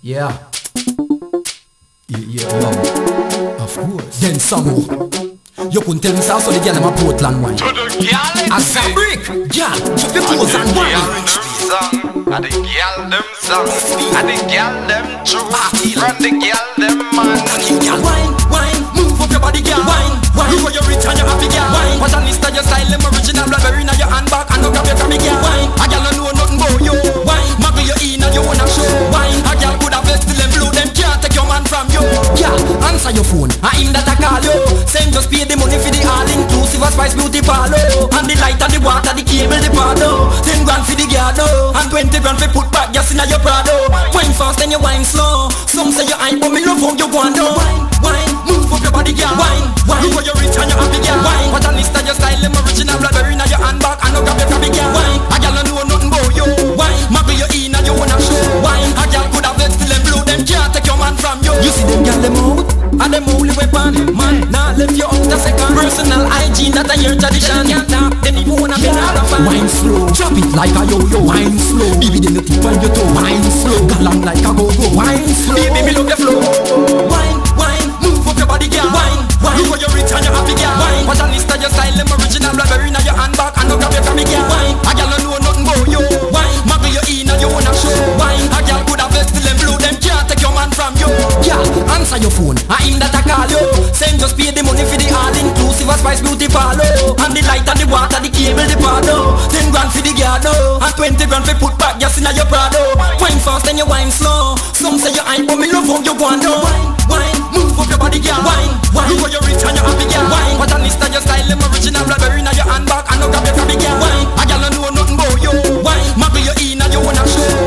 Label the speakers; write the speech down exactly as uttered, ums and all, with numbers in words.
Speaker 1: Yeah. Yeah, yeah, yeah. Of course. Then some more. You couldn't tell me so, so the girl in my Portland wine.
Speaker 2: To the girl in
Speaker 1: As a brick, girl, drop your clothes and wine.
Speaker 2: And the girl them song, and the girl them true, and the girl them man.
Speaker 1: Girl, wine, wine, move up your body, girl. Wine, wine, look how you rich and you happy, girl. Wine, what a list of your style, them original blackberry in your handbag, and no grab your cammy, girl. Wine, a girl don't know nothing about you. Wine, muggle you in and you wanna show. Wine, a girl could have vexed till them blue, them can't take your man from you. Girl, answer your phone, I him that I call you. Same just pay the money for the all-inclusive a Spice Beauty parlor. And the light and the water, the cable, the pardo. Ten grand for the gardo, and twenty grand for put back gas in your Prado. Wine fast and you wine slow. Some say you hype, but me love how you go and do. Wine, wine, move up your body, girl. Wine, wine, look how you rich and you happy, girl. Wine, what a list of your style, them original blackberry in your handbag, and no grab your cabby, girl. Wine, a girl don't know nothing about you. Wine, muggle you in and you wanna show. Wine, a girl could have vexed till them blue, them can't take your man from you. You see them girl them out, and them only weapon. Man, nah left you out a second. Personal hygiene, that a your tradition. Can't stop, then you wanna be out of fun. Wine slow, drop it like a yo-yo. Wine slow, baby then the tip on your toe. Wine slow, galang like a go-go. Wine slow, baby me love your flow. Wine, wine, move up your body, girl. Wine, wine, look how you rich and you happy, girl. Wine, what a list of your style, them original blackberry in your handbag, and no grab your cammy, girl. Wine, a girl don't know nothing about you. Wine, muggle you in and you wanna show. Wine, a girl could have vexed till them blue, them can't take your man from you. Girl, answer your phone, I him that I call you. Same just pay the money for the all-inclusive a Spice Beauty parlor. And the light and the water, the cable, the pardo. Ten grand for the gardo, and twenty grand for put back gas in your Prado. Wine fast and you wine slow. Some say you hype, but me love how you go and do. Wine, wine, move up your body, girl. Wine, wine, look how you rich and you happy, girl. Wine, what a list of your style, them original blackberry in your handbag, and no grab your cabby, girl. Wine, a girl don't know nothing about you. Wine, muggle you in and you wanna show.